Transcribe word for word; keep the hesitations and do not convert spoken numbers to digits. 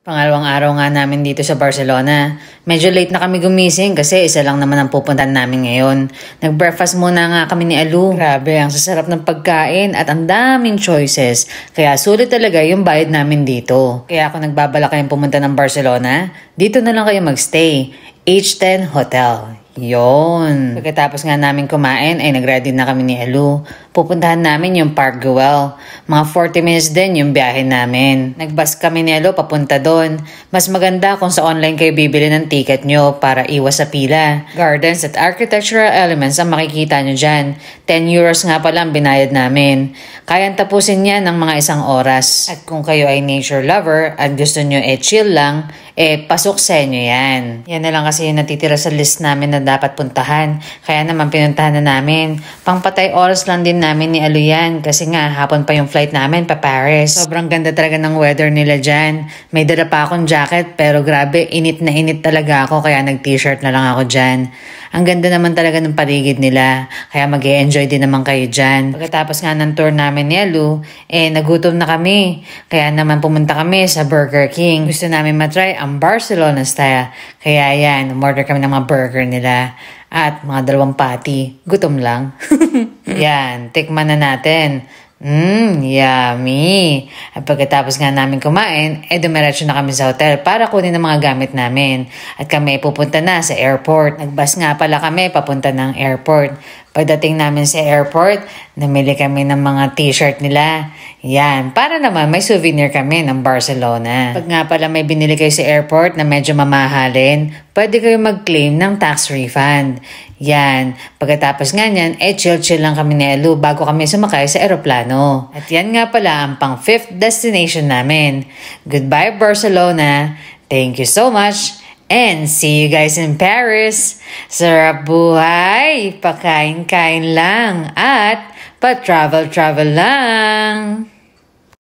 Pangalawang araw nga namin dito sa Barcelona. Medyo late na kami gumising kasi isa lang naman ang pupuntahan namin ngayon. Nag-breakfast muna nga kami ni Alu. Grabe, ang sasarap ng pagkain at ang daming choices. Kaya sulit talaga yung bayad namin dito. Kaya kung nagbabalak kayong pumunta ng Barcelona, dito na lang kayo magstay. H ten Hotel. Yon. Pagkatapos nga namin kumain ay nag-ready na kami ni Alu. Pupuntahan namin yung Park Güell. Mga forty minutes din yung biyahe namin. Nagbus kami ni Alu papunta doon. Mas maganda kung sa online kayo bibili ng ticket nyo para iwas sa pila. Gardens at architectural elements ang makikita nyo dyan. ten euros nga pala ang binayad namin. Kayang tapusin yan ng mga isang oras. At kung kayo ay nature lover at gusto nyo eh chill lang, eh pasok sa inyo yan. Yan na lang kasi yung natitira sa list namin na dapat puntahan. Kaya naman pinuntahan na namin. Pangpatay oras lang din namin ni Alu yan kasi nga hapon pa yung flight namin pa Paris. Sobrang ganda talaga ng weather nila dyan. May dala pa akong jacket pero grabe init na init talaga ako kaya nag-t-shirt na lang ako dyan. Ang ganda naman talaga ng paligid nila kaya mag-e-enjoy din naman kayo dyan. Pagkatapos nga ng tour namin ni Alu, eh nagutom na kami. Kaya naman pumunta kami sa Burger King. Gusto namin matry ang Barcelona style. Kaya yan, umorder kami ng mga burger nila. At mga dalawang patty. Gutom lang. Yan, tikman na natin. Mmm, yummy. At pagkatapos nga namin kumain, eh dumiretso na kami sa hotel para kunin ang mga gamit namin. At kami pupunta na sa airport. Nagbus nga pala kami papunta ng airport. Pagdating namin sa airport, namili kami ng mga t-shirt nila. Yan, para naman may souvenir kami ng Barcelona. Pag nga pala may binili kayo sa airport na medyo mamahalin, pwede kayo mag-claim ng tax refund. Yan, pagkatapos nga niyan, eh chill-chill lang kami ni Alu bago kami sumakay sa aeroplano. At yan nga pala ang pang fifth destination namin. Goodbye Barcelona. Thank you so much. And see you guys in Paris. Sarap buhay, pakain-kain lang at pa-travel-travel lang.